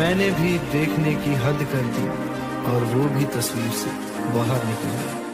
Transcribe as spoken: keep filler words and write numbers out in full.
मैंने भी देखने की हद कर दी और वो भी तस्वीर से बाहर निकल गई।